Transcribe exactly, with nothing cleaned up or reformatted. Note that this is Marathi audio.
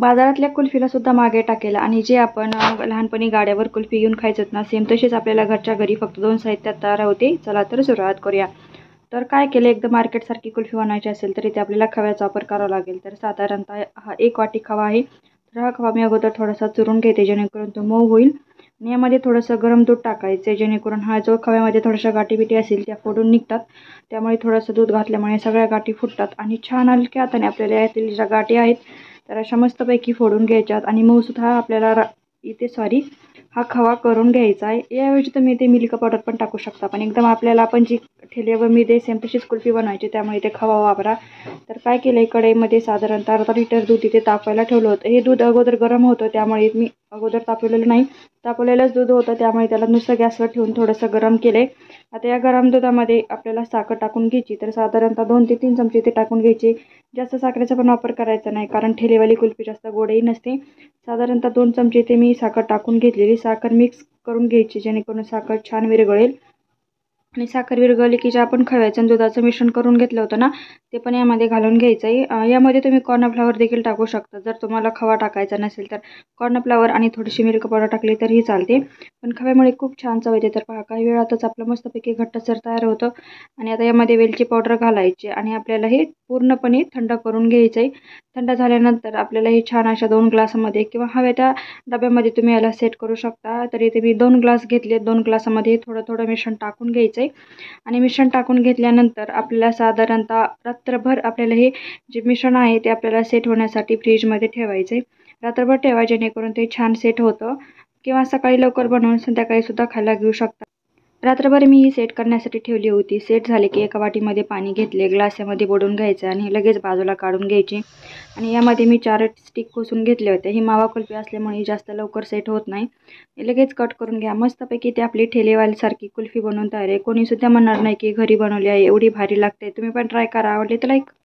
बाजारातल्या कुल्फीला सुद्धा मागे टाकेल आणि जे आपण अ, लहानपणी गाड्यावर कुल्फी घेऊन खायचो ना, सेम तशीच आपल्याला घरच्या घरी फक्त दोन साहित्यात तयार होते. चला तर सुरुवात करूया. तर काय केलं, एकदम मार्केटसारखी कुल्फी बनवायची असेल तर इथे आपल्याला खव्याचा वापर करावा लागेल. तर साधारणतः हा एक वाटी खवा आहे. तर हा खवा मी अगोदर थोडासा चुरून घेते जेणेकरून तो मऊ होईल. आणि यामध्ये थोडंसं गरम दूध टाकायचं जेणेकरून हा जो खव्यामध्ये थोड्याशा गाठी-बिठी असतील त्या फोडून निघतात. त्यामुळे थोडंसं दूध घातल्यामुळे सगळ्या गाठी फुटतात आणि छान हलक्या हाताने आपल्याला यातील ज्या गाठी आहेत तर अशा मस्तपैकी फोडून घ्यायच्यात आणि मऊसुद्धा आपल्याला रा इथे सॉरी हा खवा करून घ्यायचा आहे. याऐवजी तुम्ही इथे मिल्क पावडर पण टाकू शकता, पण एकदम आपल्याला आपण जी ठेल्यावर मी ते सेम तशीच कुल्फी बनवायची त्यामुळे इथे खवा वापरा. तर काय केलं, कढईमध्ये साधारणतः अर्धा लिटर दूध इथे तापवायला ठेवलं होतं. हे दूध अगोदर गरम होतं त्यामुळे मी अगोदर तापवलेलं नाही, तापवलेलंच दूध होतं त्यामुळे त्याला नुसतं गॅसवर ठेवून थोडंसं गरम केले. आता या गरम दुधामध्ये आपल्याला साखर टाकून घ्यायची. तर साधारणतः दोन ते तीन चमचे ते टाकून घ्यायचे. जास्त साखरेचा पण वापर करायचा नाही कारण ठेलेवाली कुल्फी जास्त गोडही नसते. साधारणतः दोन चमचे इथे मी साखर टाकून घेतलेली. साखर मिक्स करून घ्यायची जेणेकरून साखर छान विरघळेल. आणि साखर विरघळली की जे आपण खव्याचं आणि दुधाचं मिश्रण करून घेतलं होतं ना, ते पण यामध्ये घालून घ्यायचं आहे. अ, यामध्ये तुम्ही कॉर्नफ्लॉवर देखील टाकू शकता जर तुम्हाला खवा टाकायचा नसेल तर. कॉर्नफ्लॉवर आणि थोडीशी मिल्क पावडर टाकली तरीही चालते, पण खव्यामुळे खूप छान चव येते. तर पहा, काही वेळातच आपलं मस्तपैकी घट्टसर तयार होतं. आणि आता यामध्ये वेलची पावडर घालायची आणि आपल्याला हे पूर्णपणे थंड करून घ्यायचं आहे. थंड झाल्यानंतर आपल्याला हे छान अशा दोन ग्लासामध्ये किंवा हव्या त्या डब्यामध्ये तुम्ही याला सेट करू शकता. तर इथे मी दोन ग्लास घेतले. दोन ग्लासामध्ये थोडं थोडं मिश्रण टाकून घ्यायचं आहे आणि मिश्रण टाकून घेतल्यानंतर आपल्याला साधारणतः रात्रभर आपल्याला हे जे मिश्रण आहे ते आपल्याला सेट होण्यासाठी फ्रीजमध्ये ठेवायचं आहे. रात्रभर ठेवा जेणेकरून ते छान सेट होतं किंवा सकाळी लवकर बनवून संध्याकाळी सुद्धा खायला घेऊ शकता. रात्रभर मी ही सेट करण्यासाठी ठेवली होती. सेट झाले की एका वाटीमध्ये पाणी घेतले, ग्लास यामध्ये बुडवून घ्यायचं आणि लगेच बाजूला काढून घ्यायची. आणि यामध्ये मी चार स्टिक खोसून घेतले होते. ही मावा कुल्फी असल्यामुळे ही जास्त लवकर सेट होत नाही. लगेच कट करून घ्या. मस्तपैकी ते आपली ठेलेवालीसारखी कुल्फी बनवून तयार आहे. कोणीसुद्धा म्हणणार नाही की घरी बनवली आहे, एवढी भारी लागते. तुम्ही पण ट्राय करा. आवडली तर लाईक